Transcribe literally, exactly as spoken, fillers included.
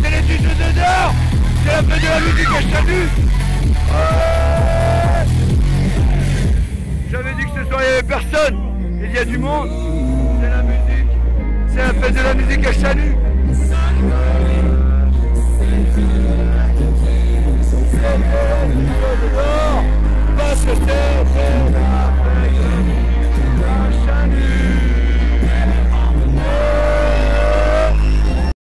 c'est les tuches de dehors. C'est la fête de la musique à Chanu. Ouais. J'avais dit que ce soir il n'y avait personne. Il y a du monde. C'est la musique. C'est la fête de la musique à Chanu. Parce que